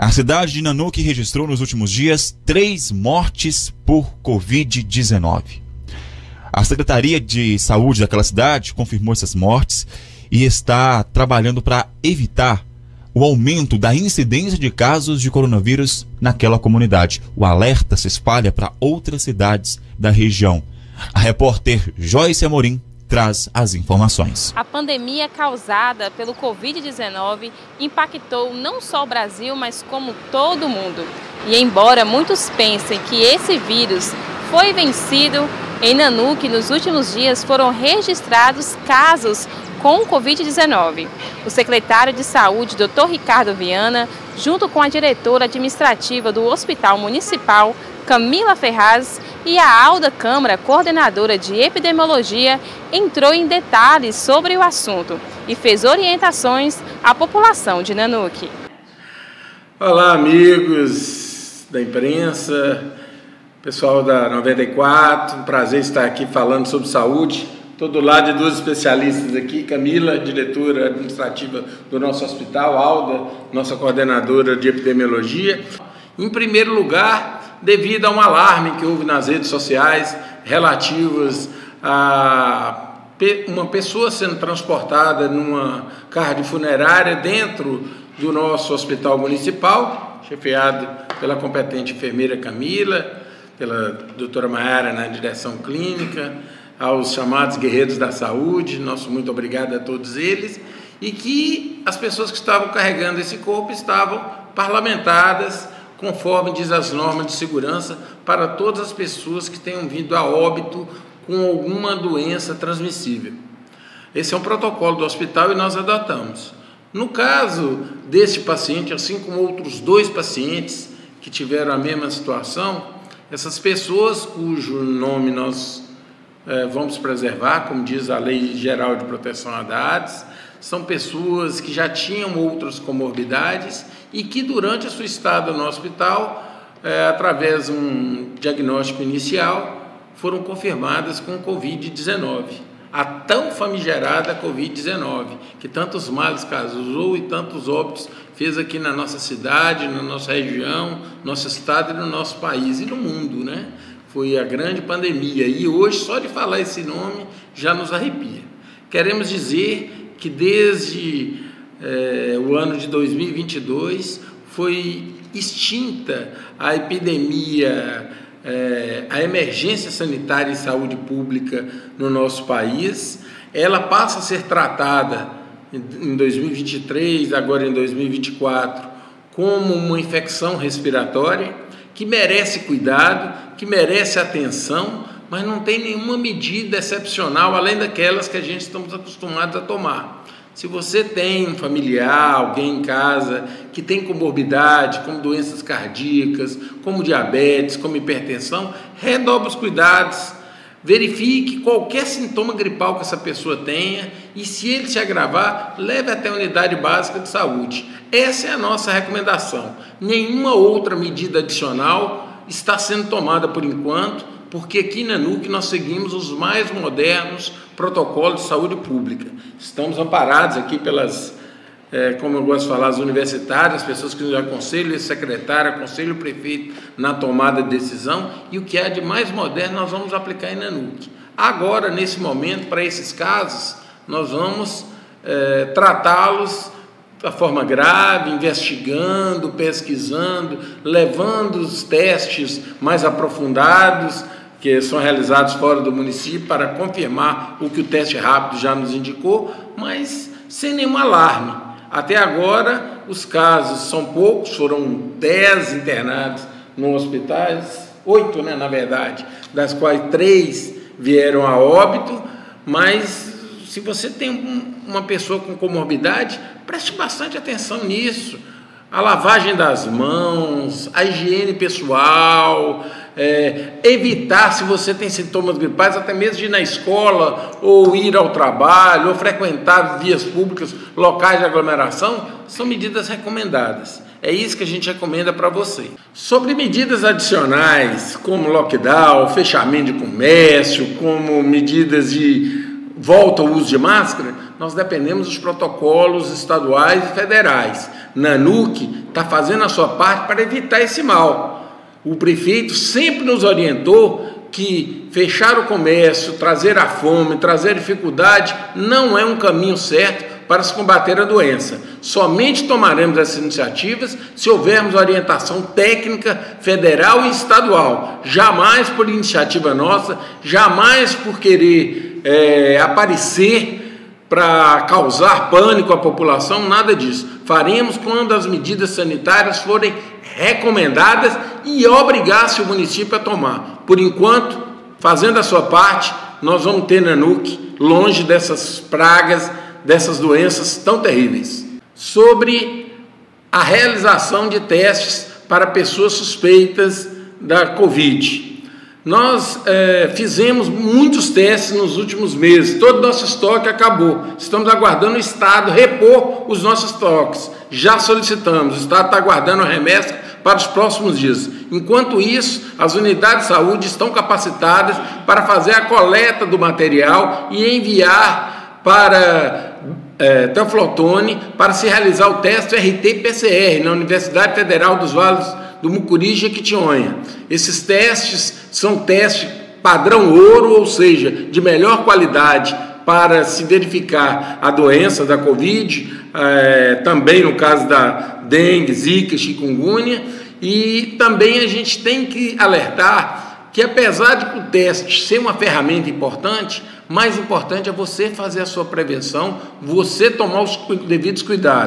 A cidade de Nanuque registrou nos últimos dias 3 mortes por Covid-19. A Secretaria de Saúde daquela cidade confirmou essas mortes e está trabalhando para evitar o aumento da incidência de casos de coronavírus naquela comunidade. O alerta se espalha para outras cidades da região. A repórter Joyce Amorim traz as informações. A pandemia causada pelo Covid-19 impactou não só o Brasil, mas como todo mundo. E embora muitos pensem que esse vírus foi vencido, em Nanuque, nos últimos dias, foram registrados casos com Covid-19. O secretário de Saúde, Dr. Ricardo Viana, junto com a diretora administrativa do Hospital Municipal, Camila Ferraz, e a Alda Câmara, coordenadora de epidemiologia, entrou em detalhes sobre o assunto e fez orientações à população de Nanuque. Olá, amigos da imprensa, pessoal da 94, um prazer estar aqui falando sobre saúde. Estou do lado de duas especialistas aqui, Camila, diretora administrativa do nosso hospital, Alda, nossa coordenadora de epidemiologia. Em primeiro lugar, devido a um alarme que houve nas redes sociais relativas a uma pessoa sendo transportada numa carro de funerária dentro do nosso hospital municipal, chefiado pela competente enfermeira Camila, pela doutora Maiara na direção clínica, aos chamados guerreiros da saúde, nosso muito obrigado a todos eles, e que as pessoas que estavam carregando esse corpo estavam parlamentadas, conforme diz as normas de segurança, para todas as pessoas que tenham vindo a óbito com alguma doença transmissível. Esse é um protocolo do hospital e nós adotamos. No caso deste paciente, assim como outros 2 pacientes que tiveram a mesma situação, essas pessoas cujo nome nós vamos preservar, como diz a Lei Geral de Proteção a Dados, são pessoas que já tinham outras comorbidades e que durante a sua estada no hospital, através de um diagnóstico inicial, foram confirmadas com Covid-19. A tão famigerada Covid-19, que tantos males causou e tantos óbitos fez aqui na nossa cidade, na nossa região, nosso estado e no nosso país e no mundo, né? Foi a grande pandemia e hoje, só de falar esse nome, já nos arrepia. Queremos dizer que desde o ano de 2022 foi extinta a epidemia, a emergência sanitária e saúde pública no nosso país. Ela passa a ser tratada em 2023, agora em 2024, como uma infecção respiratória que merece cuidado, que merece atenção, mas não tem nenhuma medida excepcional além daquelas que a gente estamos acostumados a tomar. Se você tem um familiar, alguém em casa que tem comorbidade, como doenças cardíacas, como diabetes, como hipertensão, redobre os cuidados, verifique qualquer sintoma gripal que essa pessoa tenha e, se ele se agravar, leve até a unidade básica de saúde. Essa é a nossa recomendação. Nenhuma outra medida adicional está sendo tomada por enquanto, porque aqui na Nanuque nós seguimos os mais modernos protocolos de saúde pública. Estamos amparados aqui pelas, como eu gosto de falar, as universitárias, as pessoas que nos aconselham, o secretário, aconselham o prefeito na tomada de decisão, e o que há de mais moderno nós vamos aplicar em Nanuque. Agora, nesse momento, para esses casos, nós vamos tratá-los da forma grave, investigando, pesquisando, levando os testes mais aprofundados, que são realizados fora do município, para confirmar o que o teste rápido já nos indicou, mas sem nenhum alarme. Até agora, os casos são poucos, foram 10 internados no hospital, 8, na verdade, das quais 3 vieram a óbito, mas se você tem uma pessoa com comorbidade, preste bastante atenção nisso. A lavagem das mãos, a higiene pessoal, evitar, se você tem sintomas gripais, até mesmo de ir na escola, ou ir ao trabalho, ou frequentar vias públicas, locais de aglomeração, são medidas recomendadas. É isso que a gente recomenda para você. Sobre medidas adicionais, como lockdown, fechamento de comércio, como medidas de volta ao uso de máscara, nós dependemos dos protocolos estaduais e federais. Nanuc está fazendo a sua parte para evitar esse mal. O prefeito sempre nos orientou que fechar o comércio, trazer a fome, trazer dificuldade, não é um caminho certo para se combater a doença. Somente tomaremos essas iniciativas se houvermos orientação técnica federal e estadual. Jamais por iniciativa nossa, jamais por querer aparecer para causar pânico à população, nada disso. Faremos quando as medidas sanitárias forem recomendadas e obrigar-se o município a tomar. Por enquanto, fazendo a sua parte, nós vamos ter Nanuc longe dessas pragas, dessas doenças tão terríveis. Sobre a realização de testes para pessoas suspeitas da Covid. Nós fizemos muitos testes nos últimos meses, todo o nosso estoque acabou. Estamos aguardando o Estado repor os nossos estoques. Já solicitamos, o Estado está aguardando a remessa para os próximos dias. Enquanto isso, as unidades de saúde estão capacitadas para fazer a coleta do material e enviar para Teoflotone para se realizar o teste RT-PCR na Universidade Federal dos Vales do Mucuri e Jequitinhonha. Esses testes são testes padrão ouro, ou seja, de melhor qualidade para se verificar a doença da Covid, também no caso da dengue, zika, chikungunya, e também a gente tem que alertar que apesar de o teste ser uma ferramenta importante, mais importante é você fazer a sua prevenção, você tomar os devidos cuidados.